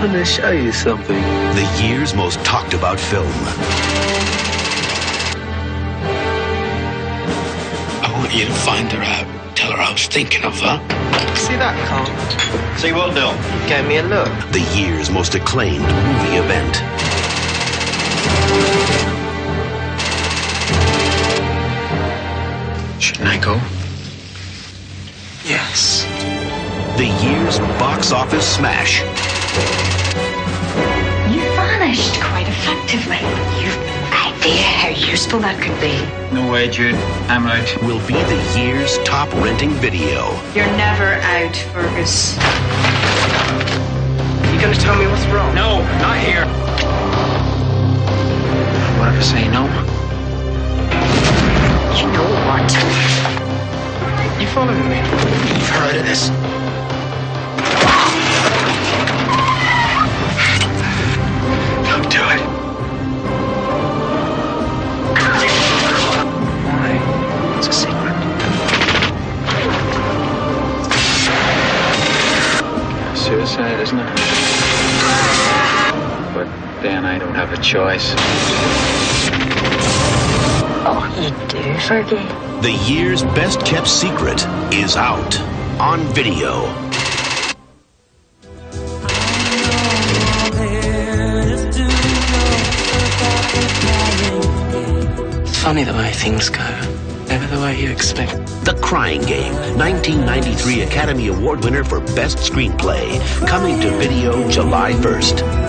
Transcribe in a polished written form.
want to show you something. The year's most talked about film. I want you to find her out. Tell her I was thinking of her. See that, Carl? See what, Bill? You gave me a look. The year's most acclaimed movie event. Shouldn't I go? Yes. The year's box office smash. You vanished quite effectively. You've no idea how useful that could be. No way, Jude. I'm out. Will be the year's top renting video. You're never out, Fergus. You gonna tell me what's wrong? No, not here. What if I say no? You know what? You following me? You've heard of this. Don't do it. Why? It's a secret. Suicide, isn't it? But then I don't have a choice. Oh, you do, Fergie. The year's best kept secret is out on video. It's funny the way things go. Never the way you expect. The Crying Game, 1993 Academy Award winner for Best Screenplay, coming to video July 1st.